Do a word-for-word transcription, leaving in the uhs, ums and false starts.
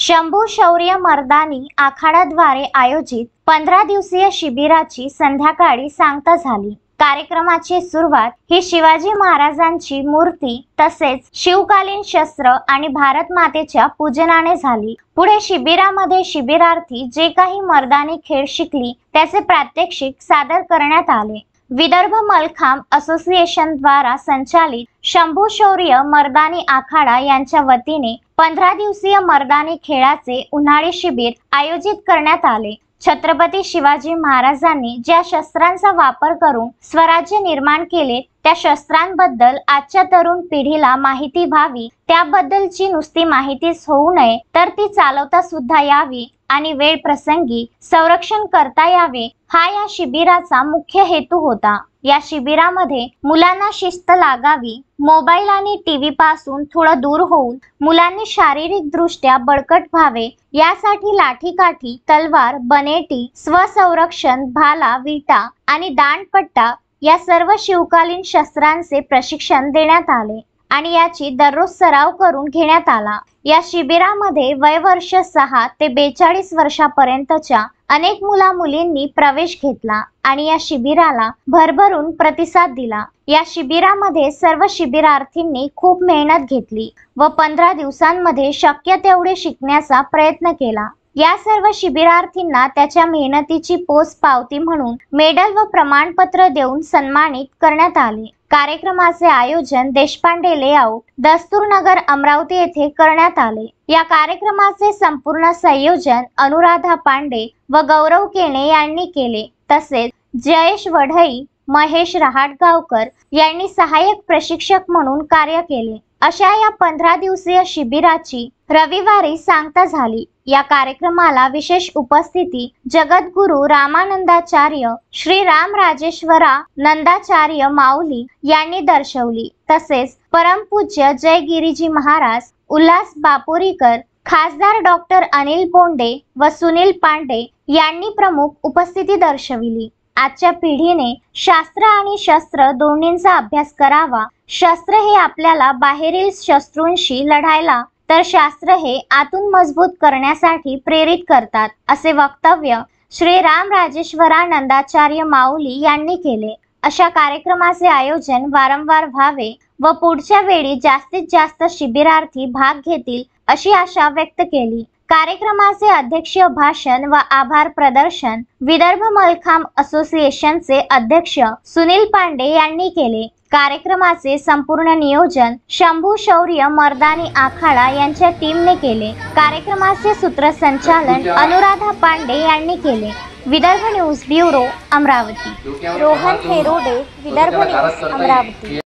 शंभू शौर्य मर्दानी आखाडाद्वारे आयोजित पंधरा दिवसीय शिबिराची संध्याकाळी सांगता झाली। कार्यक्रमाची सुरुवात ही शिवाजी महाराजांची मूर्ती तसेच शिवकालीन शस्त्र आणि भारत मातेच्या पूजनाने झाली। पुढे शिबिरामध्ये शिबिरार्थी जे काही मर्दानी खेळ शिकली त्याचे प्रात्यक्षिक सादर करण्यात आले। विदर्भ मलखांब असोसिएशन द्वारा संचालित शंभू शौर्य मर्दानी आखाडा यांच्या वतीने पंधरा दिवसीय मर्दानी खेळाचे उन्हाळी शिबिर आयोजित करण्यात आले। छत्रपती शिवाजी महाराजांनी ज्या शस्त्रांचा वापर करून स्वराज्य निर्माण केले त्या शस्त्रांबद्दल आजच्या तरुण पिढीला माहिती व्हावी, त्याबद्दलची नुसती माहितीच होऊ नये तर ती चालवता सुद्धा यावी आणि वेळ प्रसंगी संरक्षण करता यावे हा या शिबिराचा मुख्य हेतू होता। या शिबिरामध्ये मुलांना शिस्त लागावी, मोबाईल आणि टीव्ही पासून थोडं दूर होऊन मुलांनी शारीरिक दृष्ट्या बळकट व्हावे यासाठी लाठीकाठी, तलवार, बनेटी, स्वसंरक्षण, भाला, विटा आणि दांडपट्टा या सर्व शिवकालीन शस्त्रांचे प्रशिक्षण देण्यात आले आणि याची दररोज सराव करून घेण्यात आला। या शिबिरामध्ये वयवर्ष सहा ते बेचाळीस वर्षापर्यंतच्या अनेक मुला मुलींनी प्रवेश घेतला आणि या शिबिराला भरभरून प्रतिसाद दिला। या शिबिरामध्ये सर्व शिबिरार्थींनी खूप मेहनत घेतली व पंधरा दिवसांमध्ये शक्य तेवढे शिकण्याचा प्रयत्न केला। या सर्व शिबिरार्थींना त्याच्या मेहनतीची पोच पावती म्हणून मेडल व प्रमाणपत्र देऊन सन्मानित करण्यात आले। कार्यक्रमाचे आयोजन देशपांडे लेआउट, दस्तूरनगर, अमरावती येथे करण्यात आले। या कार्यक्रमाचे संपूर्ण संयोजन अनुराधा पांडे व गौरव केणे यांनी केले, तसेच जयेश वढई, महेश रहाटगावकर यांनी सहाय्यक प्रशिक्षक म्हणून कार्य केले। अशा या पंधरा दिवसीय शिबिराची रविवारी सांगता झाली। या कार्यक्रमाला विशेष उपस्थिती जगद्गुरु रामानंदाचार्य श्री राम राजेश्वरा नंदाचार्य माऊली यांनी दर्शवली, तसेच परमपूज्य जय गिरीजी महाराज, उल्हास बापुरीकर, खासदार डॉक्टर अनिल बोंडे व सुनील पांडे यांनी प्रमुख उपस्थिती दर्शविली। आजच्या पिढीने शास्त्र आणि शस्त्र दोन्हींचा अभ्यास करावा। शस्त्र हे आपल्याला बाहेरील शत्रूंशी लढायला तर शास्त्र हे आतून मजबूत करण्यासाठी प्रेरित करतात, असे वक्तव्य श्री राम राजेश्वरानंदाचार्य माऊली यांनी केले। अशा कार्यक्रमाचे आयोजन वारंवार व्हावे व पुढच्या वेळी जास्तीत जास्त शिबिरार्थी भाग घेतील अशी आशा व्यक्त केली। कार्यक्रमाचे अध्यक्ष भाषण व आभार प्रदर्शन विदर्भ मलखांब असोसिएशनचे अध्यक्ष सुनील पांडे यांनी केले। कार्यक्रमाचे संपूर्ण नियोजन शंभू शौर्य मर्दानी आखाडा यांच्या टीमने केले। कार्यक्रमाचे सूत्रसंचालन अनुराधा पांडे यांनी केले। Vidarbha news bureau Amravati. Rohan Herode, Vidarbha news Amravati.